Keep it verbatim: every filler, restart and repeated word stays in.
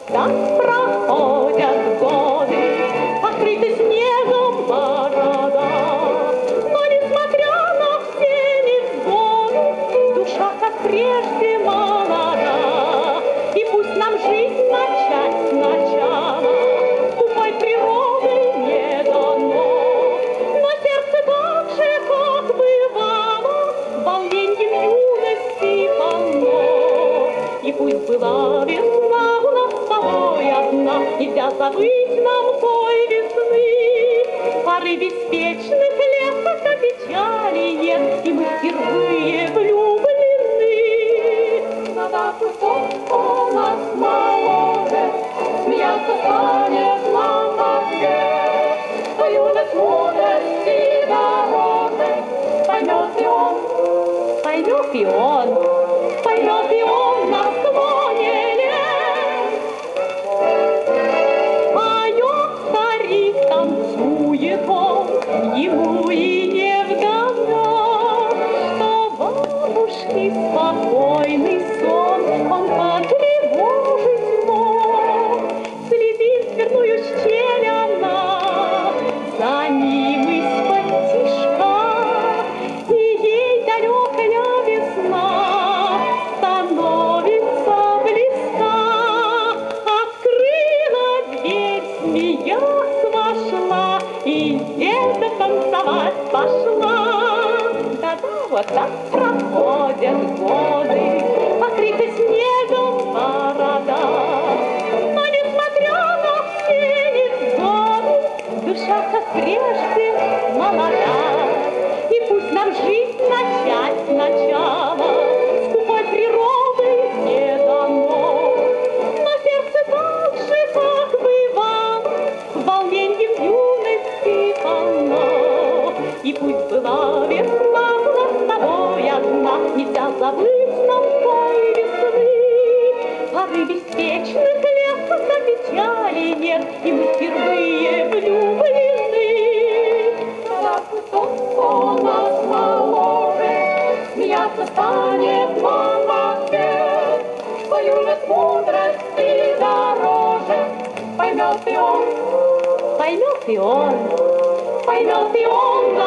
Так проходят годы, покрыты снегом города. Но несмотря на все невзгоды, душа, как прежде, молода. И пусть нам жизнь начать сначала скупой природой не дано, но сердце так же, как бывало, волненьем юности полно. И пусть была весна у нас с тобой одна, нельзя забыть нам той весны. Поры беспечных лет, когда печали нет, и мы впервые влюблены. Когда кто нас моложе, смеяться станет нам во все, что юность мудрости дороже. Поймет и он, поймет и он, поймет и он на склоне лет. Поет старик, танцует он, ему и не вгадать, что бабушки спокойный сон он потревожить мог. Следит в дверную щель она, за ним из-под тишка, и ей далекая весна становится близка. Открыла дверь, смеясь вошла, и где-то танцевать пошла. Да-да, вот так проходят годы, покрыты снегом города. Но несмотря на все невзгоды, душа, как прежде, молода. И пусть нам жизнь начать сначала скупой природой не дано, но сердце так же, как бывало, волненьем юности полно. И пусть была весна у нас с тобой одна, нельзя забыть нам той весны. Поры беспечных лет, когда печали нет, и мы впервые влюблены. Когда кто нас моложе, смеяться станет нам во все, что юность мудрости дороже. Поймет и он, поймет и он, поймет и он.